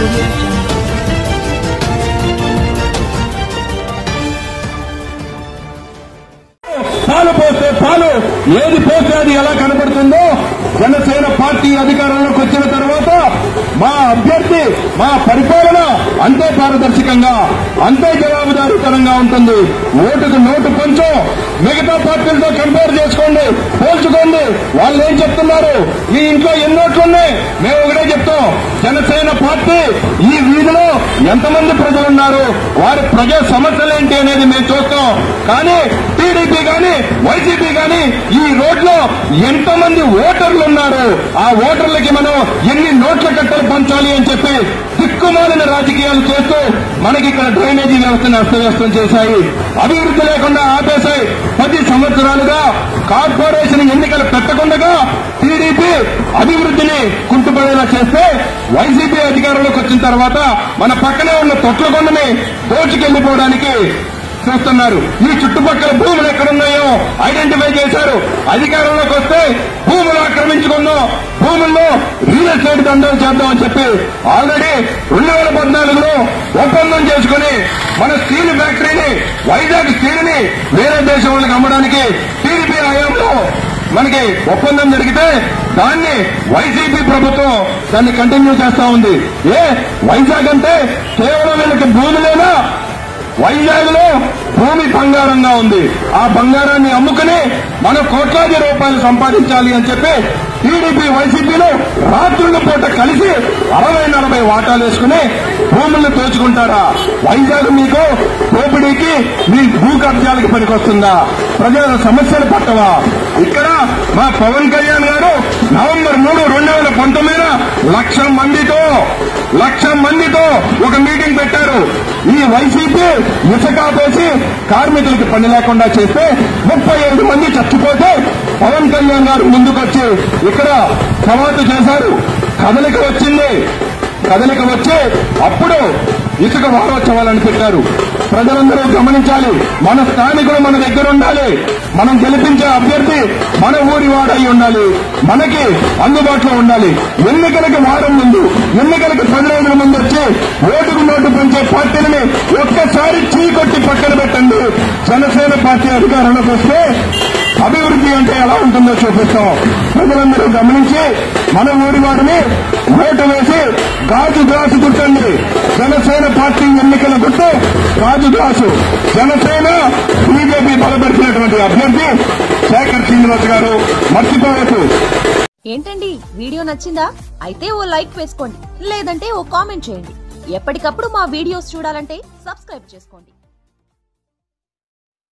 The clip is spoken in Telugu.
పాలు పోస్తే పాలు ఏది పోస్తే అది ఎలా కనబడుతుందో జనసేన పార్టీ అధికారంలోకి వచ్చిన తర్వాత మా అభ్యర్థి మా పరిపాలన అంతే పారదర్శకంగా అంతే జవాబుదారీతనంగా ఉంటుంది. ఓటుకు నోటు కొంచెం మిగతా పార్టీలతో కంపేర్ చేసుకోండి, పోల్చుకోండి. వాళ్ళు ఏం చెప్తున్నారు, ఈ ఇంట్లో ఎన్ని ఓట్లున్నాయి, మేము ఒకటే చెప్తాం. జనసేన పార్టీ ఈ వీధిలో ఎంతమంది ప్రజలున్నారు, వారి ప్రజా సమస్యలేంటి అనేది మేము చూస్తాం. కానీ టీడీపీ గాని వైసీపీ గాని ఈ రోడ్లో ఎంతమంది ఓటర్లు ఉన్నారు, ఆ ఓటర్లకి మనం ఎన్ని నోట్ల కట్టలు పంచాలి అని చెప్పి దిక్కుమాలిన రాజకీయాలు చేస్తూ మనకి ఇక్కడ డ్రైనేజీ వ్యవస్థను అస్తవ్యస్తం చేశాయి, అభివృద్ధి లేకుండా ఆపేశాయి. 10 సంవత్సరాలుగా కార్పొరేషన్ ఎన్నికలు పెట్టకుండా టీడీపీ అభివృద్ధిని కుంటుపడేలా చేస్తే వైసీపీ అధికారంలోకి వచ్చిన తర్వాత మన పక్కనే ఉన్న తొట్లకొండని దోచుకెళ్లిపోవడానికి చూస్తున్నారు. ఈ చుట్టుపక్కల భూములు ఎక్కడున్నాయో ఐడెంటిఫై చేశారు. అధికారంలోకి వస్తే భూములు ఆక్రమించుకున్నాం, భూముల్లో రియల్ ఎస్టేట్ దందాలు చేద్దామని చెప్పి ఆల్రెడీ 2014లో ఒప్పందం చేసుకుని మన స్టీల్ ఫ్యాక్టరీని వైజాగ్ స్టీల్ని వేరే దేశం వాళ్ళకి అమ్మడానికి టీడీపీ హయాంలో మనకి ఒప్పందం జరిగితే దాన్ని వైసీపీ ప్రభుత్వం దాన్ని కంటిన్యూ చేస్తా ఉంది. వైజాగ్ అంటే కేవలం వీళ్ళకి భూములేనా? వైజాగ్ లో భూమి బంగారంగా ఉంది. ఆ బంగారాన్ని అమ్ముకుని మన కోట్లాది రూపాయలు సంపాదించాలి అని చెప్పి టీడీపీ వైసీపీలో రాత్రుల పూట కలిసి 60-40 వాటాలు వేసుకుని భూములను దోచుకుంటారా? వైజాగ్ మీకు దోపిడీకి మీ భూ కబ్జాలకు పనికొస్తుందా? ప్రజల సమస్యలు పట్టవా? ఇక్కడ మా పవన్ కళ్యాణ్ గారు నవంబర్ 3, 2019 1,00,000 మందితో ఒక మీటింగ్ పెట్టారు. ఈ వైసీపీ ఇసుక ఆపేసి కార్మికులకు పని లేకుండా చేస్తే 35 మంది చచ్చిపోతే పవన్ కళ్యాణ్ గారు ముందుకొచ్చి ఇక్కడ కవాతు చేశారు. కదలిక వచ్చి అప్పుడు ఇసుక వారోత్సవాలను పెట్టారు. ప్రజలందరూ గమనించాలి, మన స్థానికులు మన దగ్గర ఉండాలి, మనం గెలిపించే అభ్యర్థి మన ఊరి వాడై ఉండాలి, మనకి అందుబాటులో ఉండాలి. ఎన్నికలకు వారం ముందు, ఎన్నికలకు 10 రోజుల ముందు వచ్చి ఓటుకు నోటు పెంచే పార్టీలని ఒక్కసారి చీకొట్టి పక్కన పెట్టండి. జనసేన పార్టీ అధికారంలోకి వస్తే అభివృద్ధి అంటే ఎలా ఉంటుందో చూపిస్తాం. ప్రజలందరూ గమనించి మన ఊరి వారిని ఓటు వేసి గాజు గ్లాసు గుర్తండి. జనసేన పార్టీ ఎన్నికల గుర్తు గాజు గ్లాసు. జనసేన బీజేపీ బలపరిచినటువంటి అభ్యర్థి శేఖర్ శ్రీనివాస్ గారు. మర్చిపోవచ్చు. ఏంటండి, వీడియో నచ్చిందా? అయితే ఓ లైక్ వేసుకోండి, లేదంటే ఓ కామెంట్ చేయండి. ఎప్పటికప్పుడు మా వీడియోస్ చూడాలంటే సబ్స్క్రైబ్ చేసుకోండి.